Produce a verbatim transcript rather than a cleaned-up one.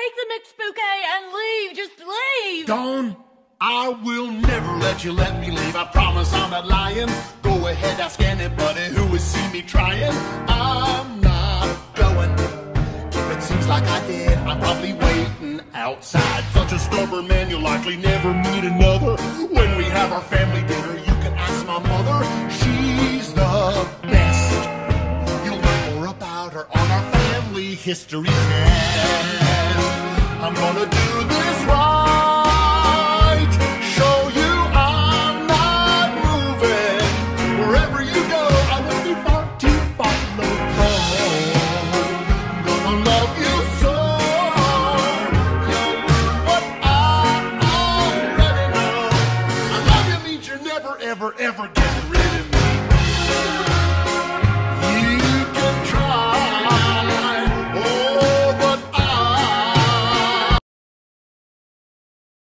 take the mixed bouquet and leave. Just leave. Dawn, I will never let you let me leave. I promise I'm not lying. Go ahead, ask anybody who has seen me trying. I'm not going. If it seems like I did, I'm probably waiting outside. Such a stubborn man, you'll likely never meet another. When we have our family dinner, you can ask my mother. She's the best. You'll learn more about her on our family history test. I'm gonna do this